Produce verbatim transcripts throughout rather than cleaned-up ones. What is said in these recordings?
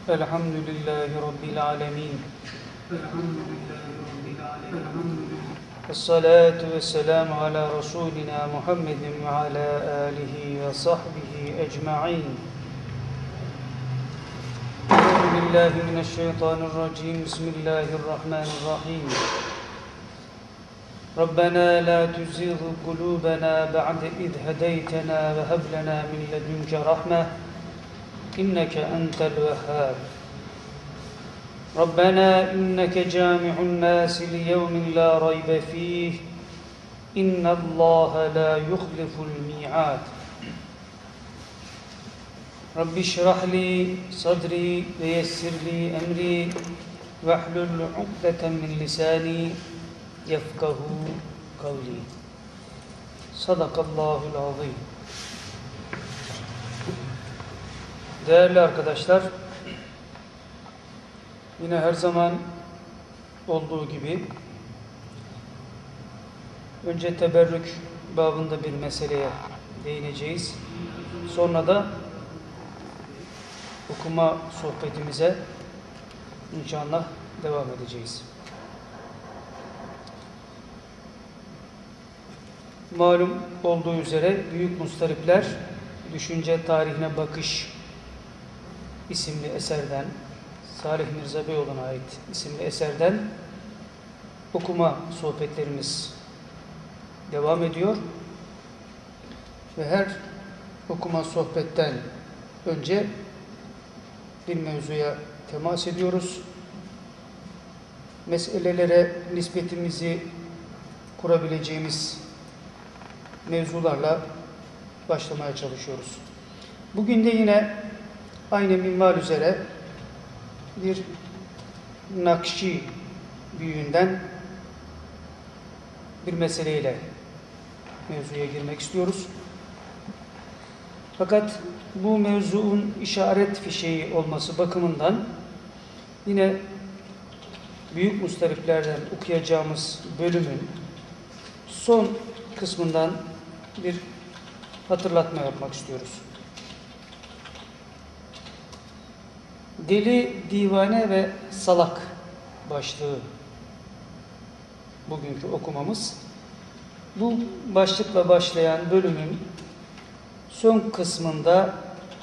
Elhamdülillahi Rabbil alemin. Esselatu vesselamu ala Resulina Muhammedin ve ala alihi ve sahbihi ecma'in. Euzubillahi mineşşeytanirracim. Bismillahirrahmanirrahim. Rabbena la tuzigh kulubana ba'de iz hedeytena ve heb lena min ledunke rahmeh. İnneke entel vehhab. Rabbena inneke cami'un nasi li yevmin la raybe fih. İnnallâhe la yuhliful mi'ad. Rabbi şrahli sadri ve yessirli emri vehlul ukdeten min lisani yefkahu kavli. Sadakallahul azim. Değerli arkadaşlar, yine her zaman olduğu gibi önce teberrük babında bir meseleye değineceğiz. Sonra da okuma sohbetimize inşallah devam edeceğiz. Malum olduğu üzere Büyük Mustaripler Düşünce Tarihine Bakış isimli eserden, Salih Mirza Beyoğlu'na ait isimli eserden okuma sohbetlerimiz devam ediyor. Ve her okuma sohbetten önce bir mevzuya temas ediyoruz. Meselelere nispetimizi kurabileceğimiz mevzularla başlamaya çalışıyoruz. Bugün de yine aynı minval üzere bir Nakşi büyüğünden bir meseleyle mevzuya girmek istiyoruz. Fakat bu mevzuun işaret fişeği olması bakımından yine Büyük Mustariplerden okuyacağımız bölümün son kısmından bir hatırlatma yapmak istiyoruz. Deli, divane ve salak başlığı bugünkü okumamız. Bu başlıkla başlayan bölümün son kısmında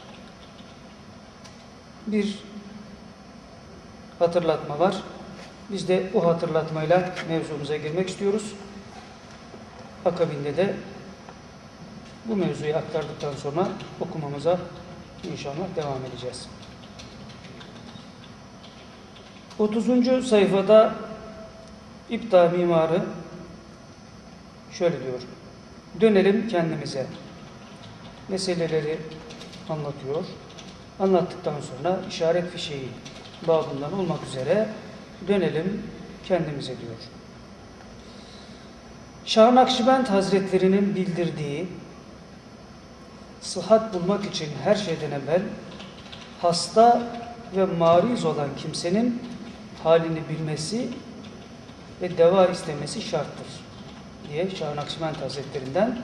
bir hatırlatma var. Biz de bu hatırlatmayla mevzumuza girmek istiyoruz. Akabinde de bu mevzuyu aktardıktan sonra okumamıza inşallah devam edeceğiz. otuzuncu sayfada İbda mimarı şöyle diyor. Dönelim kendimize. Meseleleri anlatıyor. Anlattıktan sonra işaret fişeği babından olmak üzere dönelim kendimize diyor. Şah Nakşibend Hazretlerinin bildirdiği sıhhat bulmak için her şeyden evvel hasta ve mariz olan kimsenin halini bilmesi ve deva istemesi şarttır diye Şah Nakşibend Hazretlerinden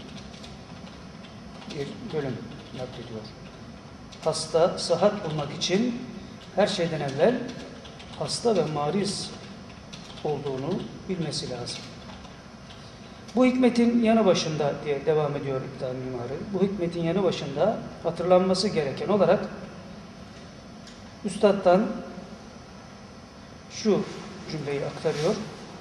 bir bölüm naklediyor. Hasta, sıhhat bulmak için her şeyden evvel hasta ve mariz olduğunu bilmesi lazım. Bu hikmetin yanı başında diye devam ediyor İbda mimarı. Bu hikmetin yanı başında hatırlanması gereken olarak Üstad'dan şu cümleyi aktarıyor.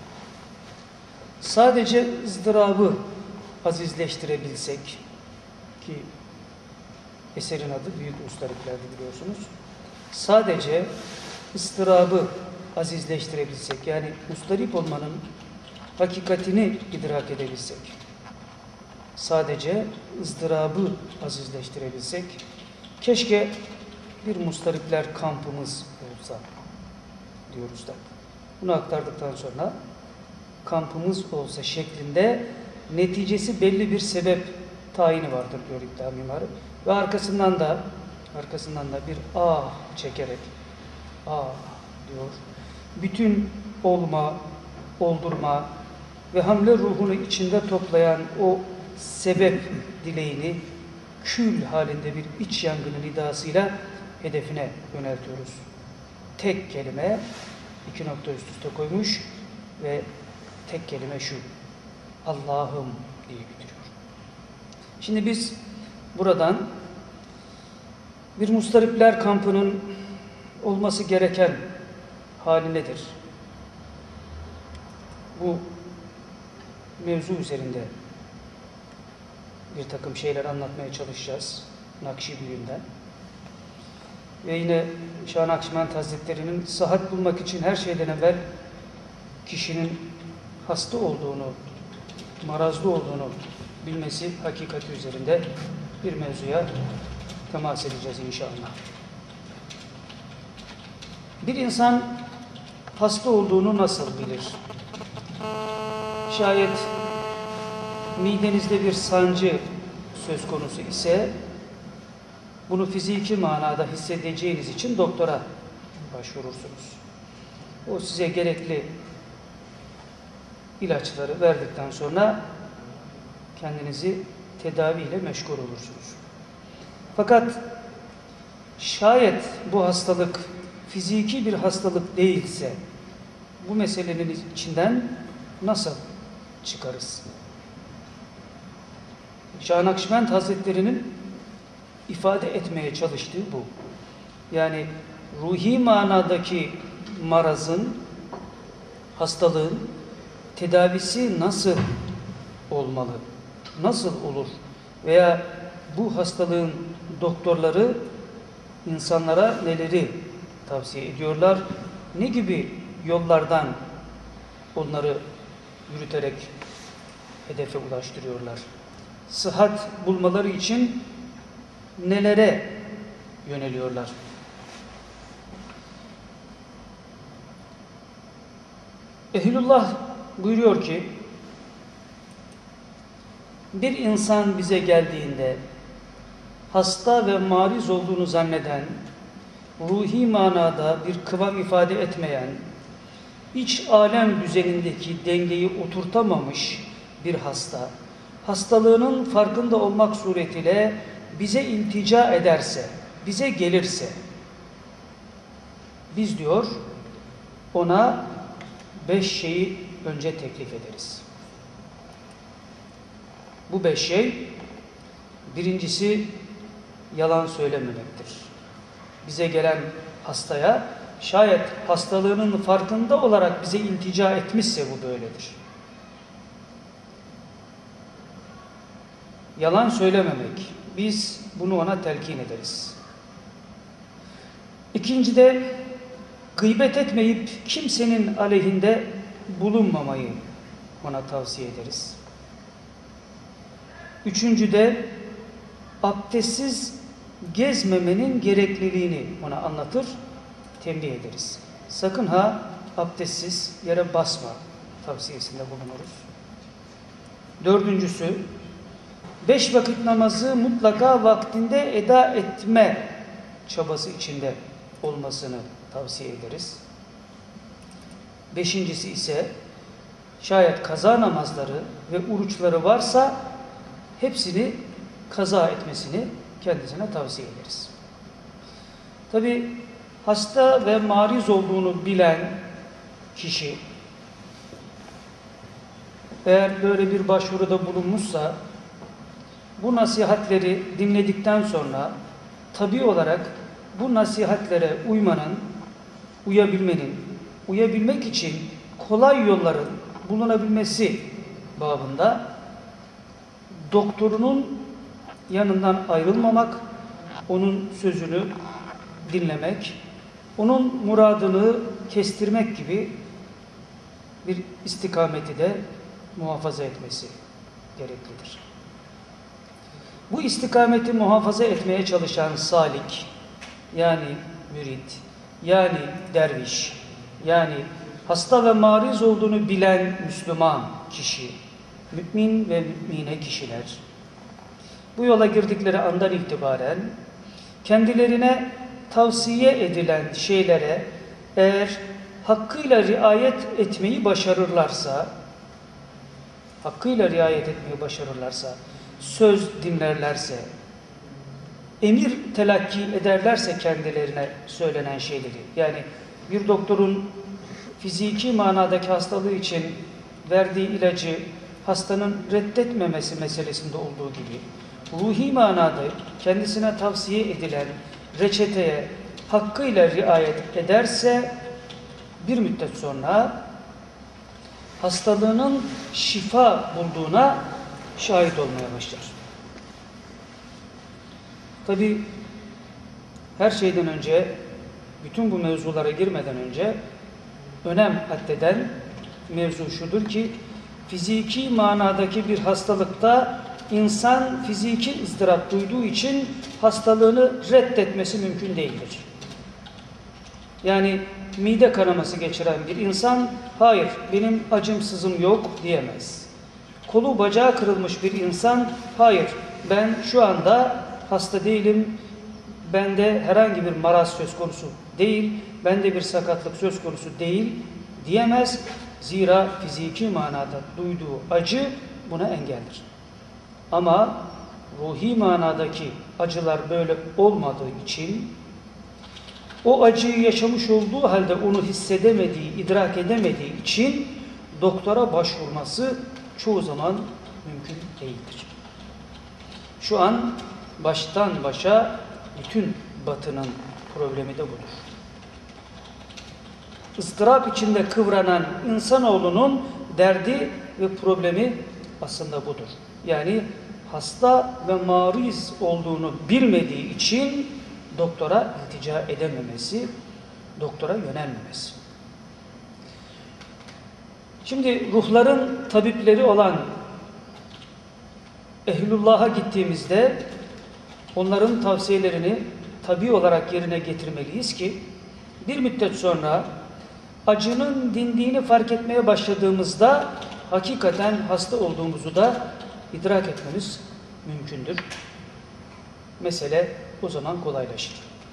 Sadece ızdırabı azizleştirebilsek, ki eserin adı Büyük Mustaripler'de biliyorsunuz. Sadece ızdırabı azizleştirebilsek, yani mustarip olmanın hakikatini idrak edebilsek, sadece ızdırabı azizleştirebilsek, keşke bir mustaripler kampımız olsa diyor Üstad. Bunu aktardıktan sonra kampımız olsa şeklinde neticesi belli bir sebep tayini vardır diyor İbda mimarı. Ve arkasından da arkasından da bir ah çekerek ah diyor. Bütün olma, oldurma ve hamle ruhunu içinde toplayan o sebep dileğini kül halinde bir iç yangının iddiasıyla hedefine yöneltiyoruz. Tek kelime, iki nokta üst üste koymuş ve tek kelime şu: Allah'ım diye bitiriyor. Şimdi biz buradan bir mustaripler kampının olması gereken hali nedir? Bu mevzu üzerinde bir takım şeyler anlatmaya çalışacağız Nakşibindi'den. Ve yine Şah Nakşibend Hazretleri'nin sıhhat bulmak için her şeyden evvel kişinin hasta olduğunu, marazlı olduğunu bilmesi hakikati üzerinde bir mevzuya temas edeceğiz inşallah. Bir insan hasta olduğunu nasıl bilir? Şayet midenizde bir sancı söz konusu ise bunu fiziki manada hissedeceğiniz için doktora başvurursunuz. O size gerekli ilaçları verdikten sonra kendinizi tedaviyle meşgul olursunuz. Fakat şayet bu hastalık fiziki bir hastalık değilse bu meselenin içinden nasıl çıkarız? Şah Nakşibend Hazretleri'nin ifade etmeye çalıştığı bu. Yani ruhi manadaki marazın, hastalığın tedavisi nasıl olmalı? Nasıl olur? Veya bu hastalığın doktorları insanlara neleri tavsiye ediyorlar? Ne gibi yollardan onları yürüterek hedefe ulaştırıyorlar? Sıhhat bulmaları için nelere yöneliyorlar? Ehlullah buyuruyor ki, bir insan bize geldiğinde hasta ve mariz olduğunu zanneden, ruhi manada bir kıvam ifade etmeyen, iç alem düzenindeki dengeyi oturtamamış bir hasta, hastalığının farkında olmak suretiyle bize iltica ederse, bize gelirse, biz diyor ona beş şeyi önce teklif ederiz. Bu beş şey, birincisi yalan söylememektir. Bize gelen hastaya şayet hastalığının farkında olarak bize iltica etmişse bu böyledir. Yalan söylememek. Biz bunu ona telkin ederiz. İkinci de gıybet etmeyip kimsenin aleyhinde bulunmamayı ona tavsiye ederiz. Üçüncü de abdestsiz gezmemenin gerekliliğini ona anlatır, tembih ederiz. Sakın ha abdestsiz yere basma tavsiyesinde bulunuruz. Dördüncüsü, beş vakit namazı mutlaka vaktinde eda etme çabası içinde olmasını tavsiye ederiz. Beşincisi ise şayet kaza namazları ve oruçları varsa hepsini kaza etmesini kendisine tavsiye ederiz. Tabi hasta ve mariz olduğunu bilen kişi eğer böyle bir başvuruda bulunmuşsa bu nasihatleri dinledikten sonra tabii olarak bu nasihatlere uymanın, uyabilmenin, uyabilmek için kolay yolların bulunabilmesi babında doktorunun yanından ayrılmamak, onun sözünü dinlemek, onun muradını kestirmek gibi bir istikameti de muhafaza etmesi gereklidir. Bu istikameti muhafaza etmeye çalışan salik, yani mürit, yani derviş, yani hasta ve mariz olduğunu bilen Müslüman kişi, mümin ve mümine kişiler, bu yola girdikleri andan itibaren kendilerine tavsiye edilen şeylere eğer hakkıyla riayet etmeyi başarırlarsa, hakkıyla riayet etmeyi başarırlarsa, söz dinlerlerse, emir telakki ederlerse kendilerine söylenen şeyleri, yani bir doktorun fiziki manadaki hastalığı için verdiği ilacı hastanın reddetmemesi meselesinde olduğu gibi, ruhi manada kendisine tavsiye edilen reçeteye hakkıyla riayet ederse bir müddet sonra hastalığının şifa bulduğuna şahit olmaya başlar. Tabi her şeyden önce, bütün bu mevzulara girmeden önce önem addeden mevzu şudur ki, fiziki manadaki bir hastalıkta insan fiziki ızdırap duyduğu için hastalığını reddetmesi mümkün değildir. Yani mide kanaması geçiren bir insan, hayır benim acım sızım yok diyemez. Kolu bacağı kırılmış bir insan, hayır ben şu anda hasta değilim, bende herhangi bir maraz söz konusu değil, bende bir sakatlık söz konusu değil diyemez. Zira fiziki manada duyduğu acı buna engeldir. Ama ruhi manadaki acılar böyle olmadığı için, o acıyı yaşamış olduğu halde onu hissedemediği, idrak edemediği için doktora başvurması çoğu zaman mümkün değildir. Şu an baştan başa bütün Batı'nın problemi de budur. ıstırap içinde kıvranan insanoğlunun derdi ve problemi aslında budur. Yani hasta ve mariz olduğunu bilmediği için doktora iltica edememesi, doktora yönelmemesi. Şimdi ruhların tabipleri olan ehlullah'a gittiğimizde onların tavsiyelerini tabii olarak yerine getirmeliyiz ki bir müddet sonra acının dindiğini fark etmeye başladığımızda hakikaten hasta olduğumuzu da idrak etmemiz mümkündür. Mesele o zaman kolaylaşır.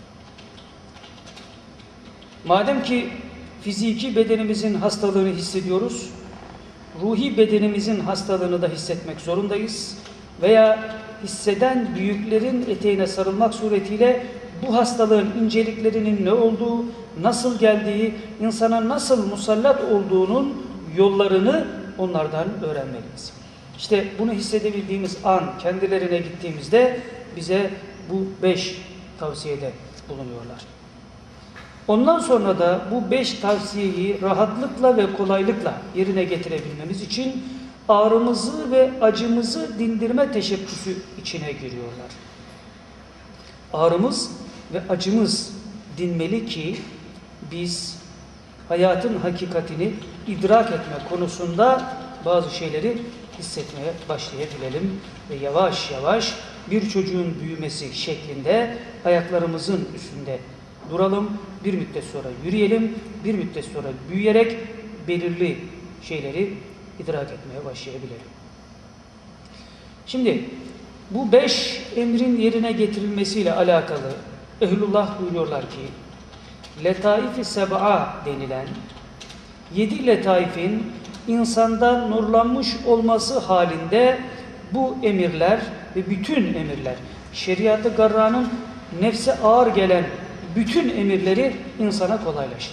Madem ki fiziki bedenimizin hastalığını hissediyoruz, ruhi bedenimizin hastalığını da hissetmek zorundayız veya hisseden büyüklerin eteğine sarılmak suretiyle bu hastalığın inceliklerinin ne olduğu, nasıl geldiği, insana nasıl musallat olduğunun yollarını onlardan öğrenmeliyiz. İşte bunu hissedebildiğimiz an kendilerine gittiğimizde bize bu beş tavsiyede bulunuyorlar. Ondan sonra da bu beş tavsiyeyi rahatlıkla ve kolaylıkla yerine getirebilmemiz için ağrımızı ve acımızı dindirme teşebbüsü içine giriyorlar. Ağrımız ve acımız dinmeli ki biz hayatın hakikatini idrak etme konusunda bazı şeyleri hissetmeye başlayabilelim ve yavaş yavaş bir çocuğun büyümesi şeklinde ayaklarımızın üstünde duralım, bir müddet sonra yürüyelim, bir müddet sonra büyüyerek belirli şeyleri idrak etmeye başlayabilelim. Şimdi bu beş emrin yerine getirilmesiyle alakalı ehlullah buyuruyorlar ki letaif-i seb'a denilen yedi letaifin insanda nurlanmış olması halinde bu emirler ve bütün emirler, şeriat-ı garranın nefse ağır gelen bütün emirleri insana kolaylaşır.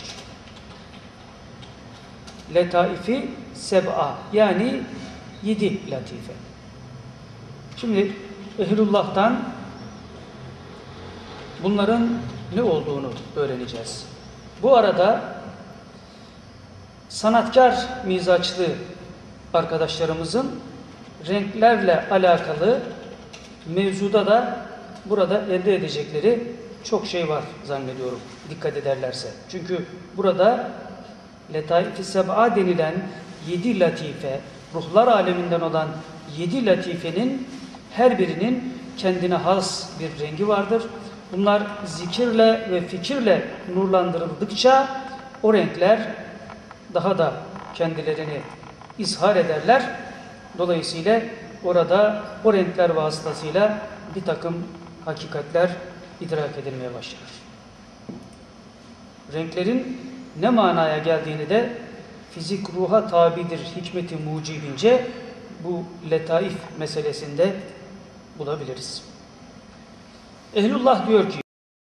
Letaifi seb'a yani yedi latife. Şimdi ehlullah'tan bunların ne olduğunu öğreneceğiz. Bu arada sanatkar mizaçlı arkadaşlarımızın renklerle alakalı mevzuda da burada elde edecekleri çok şey var zannediyorum, dikkat ederlerse. Çünkü burada letaif-i seb'a denilen yedi latife, ruhlar aleminden olan yedi latifenin her birinin kendine has bir rengi vardır. Bunlar zikirle ve fikirle nurlandırıldıkça o renkler daha da kendilerini izhar ederler. Dolayısıyla orada o renkler vasıtasıyla bir takım hakikatler idrak edilmeye başlar. Renklerin ne manaya geldiğini de fizik ruha tabidir hikmeti mucibince bu letaif meselesinde bulabiliriz. Ehlullah diyor ki,